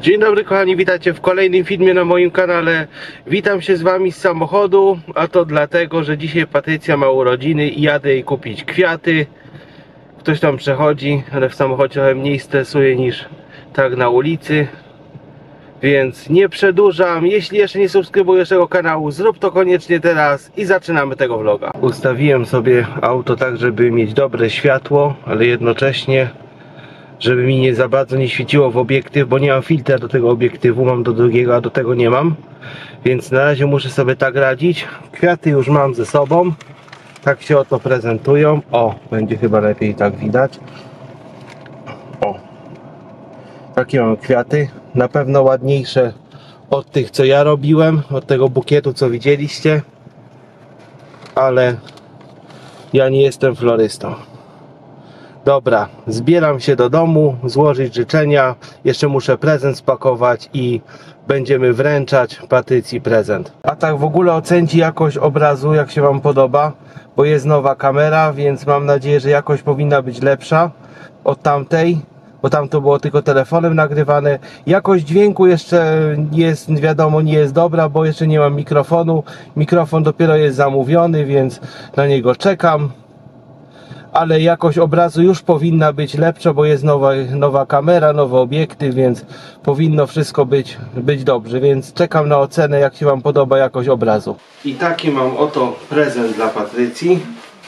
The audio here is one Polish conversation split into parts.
Dzień dobry kochani, witajcie w kolejnym filmie na moim kanale. Witam się z wami z samochodu, a to dlatego, że dzisiaj Patrycja ma urodziny i jadę jej kupić kwiaty. Ktoś tam przechodzi, ale w samochodzie trochę mniej stresuje niż tak na ulicy. Więc nie przedłużam. Jeśli jeszcze nie subskrybujesz tego kanału, zrób to koniecznie teraz i zaczynamy tego vloga. Ustawiłem sobie auto tak, żeby mieć dobre światło, ale jednocześnie żeby mi nie za bardzo nie świeciło w obiektyw, bo nie mam filtra do tego obiektywu, mam do drugiego, a do tego nie mam. Więc na razie muszę sobie tak radzić. Kwiaty już mam ze sobą. Tak się oto prezentują. O, będzie chyba lepiej tak widać. O, takie mam kwiaty. Na pewno ładniejsze od tych, co ja robiłem, od tego bukietu, co widzieliście. Ale ja nie jestem florystą. Dobra, zbieram się do domu, złożyć życzenia, jeszcze muszę prezent spakować i będziemy wręczać Patrycji prezent. A tak w ogóle ocencie jakość obrazu, jak się wam podoba, bo jest nowa kamera, więc mam nadzieję, że jakość powinna być lepsza od tamtej, bo tamto było tylko telefonem nagrywane. Jakość dźwięku jeszcze jest, wiadomo, nie jest dobra, bo jeszcze nie mam mikrofonu. Mikrofon dopiero jest zamówiony, więc na niego czekam. Ale jakość obrazu już powinna być lepsza, bo jest nowa kamera, nowy obiektyw, więc powinno wszystko być dobrze, więc czekam na ocenę, jak się wam podoba jakość obrazu. I taki mam oto prezent dla Patrycji.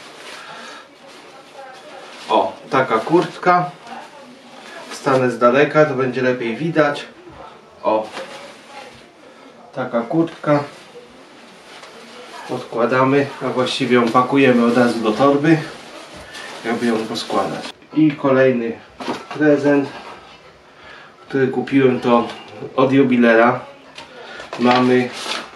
O, taka kurtka. Wstanę z daleka, to będzie lepiej widać. O, taka kurtka. Odkładamy, a właściwie ją pakujemy od razu do torby, jakby ją poskładać. I kolejny prezent, który kupiłem, to od jubilera. Mamy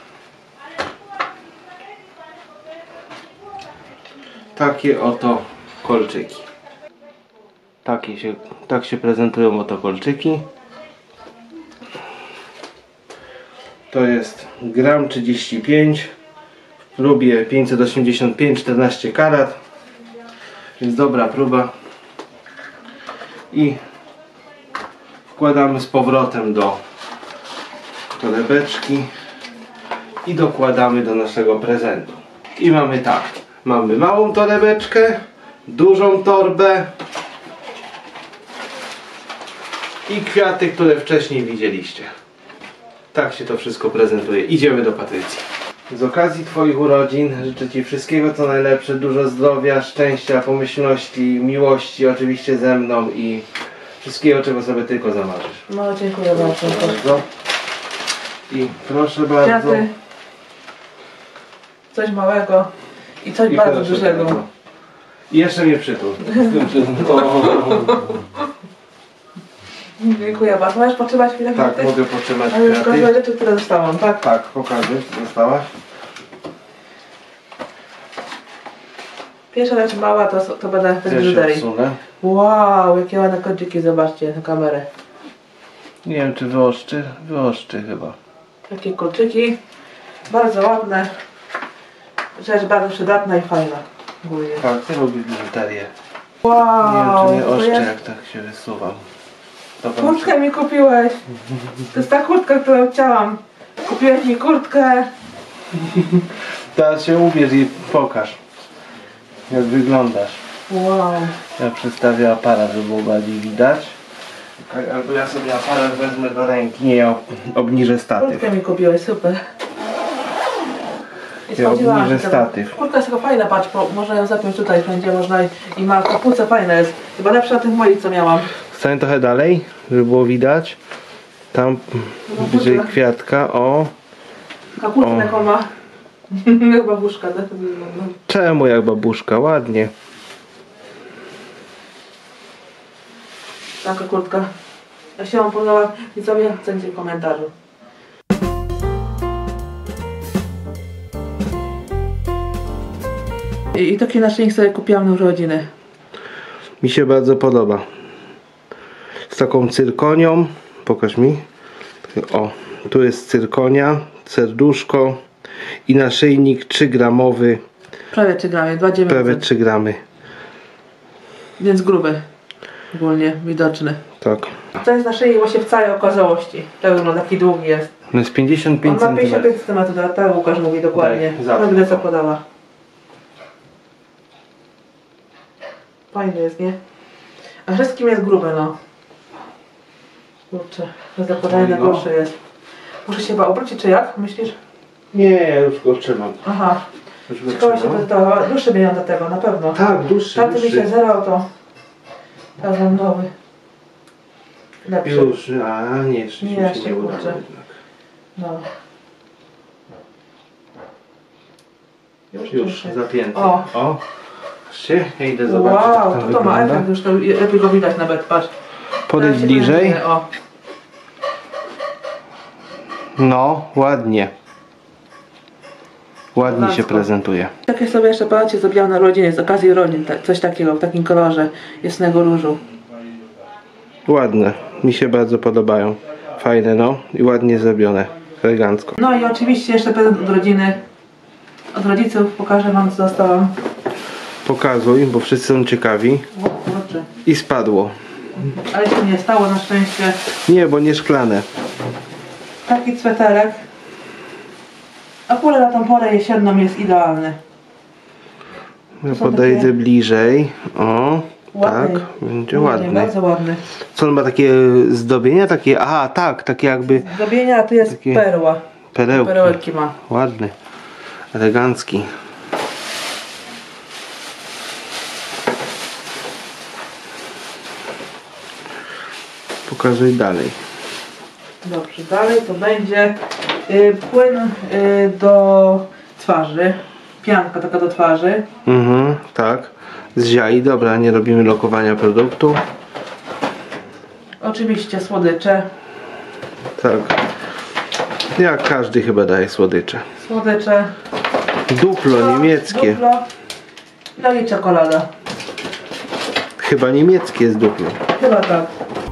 takie oto kolczyki. Tak się prezentują oto kolczyki. To jest gram 35 w próbie 585, 14 karat. Więc dobra próba. I wkładamy z powrotem do torebeczki i dokładamy do naszego prezentu. I mamy tak, mamy małą torebeczkę, dużą torbę i kwiaty, które wcześniej widzieliście. Tak się to wszystko prezentuje. Idziemy do Patrycji. Z okazji Twoich urodzin życzę Ci wszystkiego co najlepsze, dużo zdrowia, szczęścia, pomyślności, miłości oczywiście ze mną i wszystkiego, czego sobie tylko zamarzysz. No, dziękuję bardzo. I proszę bardzo. Kwiaty. Coś małego i coś bardzo dużego. Bardzo. I jeszcze mnie przytul. Dziękuję bardzo. Możesz potrzymać chwilę? Tak, mogę potrzymać ale już kwiaty. pokażę rzeczy, które dostałam, tak? Tak, pokażę, co dostałaś. Pierwsza rzecz mała to będę bez biżuterii. Wow, jakie ładne kodziki, zobaczcie na kamerę. Nie wiem, czy wyoszczy chyba. Takie kolczyki, bardzo ładne. Rzecz bardzo przydatna i fajna. Ogólnie. Tak, ty lubisz biżuterię. Wow, Nie wiem, czy mnie to oszczę, jest... jak tak się wysuwam. Kurtkę mi kupiłeś. To jest ta kurtka, którą chciałam. Kupiłeś mi kurtkę. Teraz się ubierz i pokaż, jak wyglądasz. Wow. Ja przedstawię aparat, żeby było bardziej widać. Albo ja sobie aparat wezmę do ręki. Nie, ja obniżę statyw. Kurtkę mi kupiłeś, super. Ja obniżę statyw. Kurtka jest taka fajna, patrz, można ją zapiąć tutaj, wszędzie można i ma kapucę, fajna jest. Chyba lepsza od tych moich, co miałam. Stań trochę dalej, żeby było widać. Tam bliżej kwiatka, o. Kapucę taką ma. Jak babuszka, tak? Czemu jak babuszka? Ładnie. Taka kurtka. Jak się wam podoba, widzowie, ocencie w komentarzu. I taki naszyjnik sobie kupiłam na urodziny. Mi się bardzo podoba. Z taką cyrkonią. Pokaż mi. O, tu jest cyrkonia, serduszko i naszyjnik 3 gramowy. Prawie 3 gramy, 2,9. Prawie 3 gramy. Więc gruby. ogólnie widoczny. Tak. To jest na szyi właśnie w całej okazałości. Tak wygląda, taki długi jest. No jest On 55 ma cm. 55 cm, tak Łukasz mówi dokładnie. Daj, zapnij Tyle co to. podała. Fajny jest, nie? A wszystkim jest grube, no. Kurczę, to zakładanie na Fajno. gorsze jest. Muszę się chyba obrócić, czy jak? Myślisz? Nie, ja już go trzymam. Aha. Już go Ciekawe się trzymam. pytała. Dłuższy będzie do tego, na pewno. Tak, dłuższy, Tamty mi się dłuższy. zerał, to teraz mam nowy. Lepszy. Już, a nie, jeszcze Nie, się jeszcze nie udało kurczę. jednak. No. Już, zapięty. O. O. Patrzcie, ja idę zobaczyć, Wow, jak to to ma wygląda. efekt, już to lepiej go widać nawet, patrz. Podejdź Teraz się bliżej. prezentuje, o. No, ładnie. Ładnie się Kozacko. prezentuje. Takie sobie jeszcze patrzcie zrobiłam na rodzinie z okazji urodzin, coś takiego, w takim kolorze jasnego różu. Ładne. Mi się bardzo podobają. Fajne, no. I ładnie zrobione. Elegancko. No i oczywiście jeszcze prezent od rodziny. Od rodziców pokażę wam, co dostałam. Pokazuj, bo wszyscy są ciekawi. O kurczę. I spadło. Ale się nie stało na szczęście. Nie, bo nie szklane. Taki sweterek. Akurat na tą porę jesienną jest idealny. Ja Są podejdę takie- bliżej. O, Ładny. tak. Będzie ładny. Bardzo ładny. Co on ma takie zdobienia? Takie, aha, tak, takie jakby Zdobienia, a tu jest Takie- perła. perełki. Perełki ma. Ładny. Elegancki. Pokazuj dalej. Dobrze, dalej to będzie płyn do twarzy. Pianka taka do twarzy. Mhm, tak. Z ziai, dobra, nie robimy lokowania produktu. Oczywiście słodycze. Tak. Jak każdy chyba daje słodycze. Słodycze. Duplo niemieckie. Duplo. No i czekolada. Chyba niemieckie jest duplo. Chyba tak.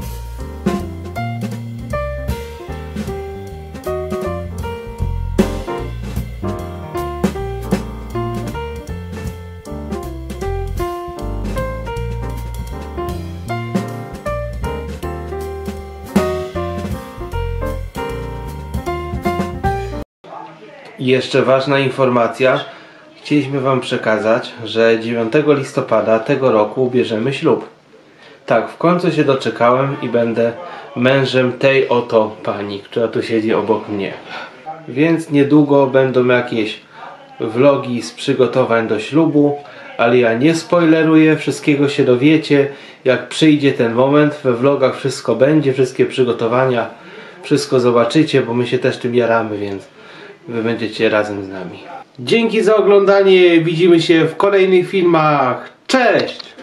I jeszcze ważna informacja. Chcieliśmy wam przekazać, że 9 listopada tego roku bierzemy ślub. Tak, w końcu się doczekałem i będę mężem tej oto pani, która tu siedzi obok mnie. Więc niedługo będą jakieś vlogi z przygotowań do ślubu, ale ja nie spoileruję, wszystkiego się dowiecie, jak przyjdzie ten moment. We vlogach wszystko będzie, wszystkie przygotowania, wszystko zobaczycie, bo my się też tym jaramy, więc wy będziecie razem z nami. Dzięki za oglądanie, widzimy się w kolejnych filmach. Cześć!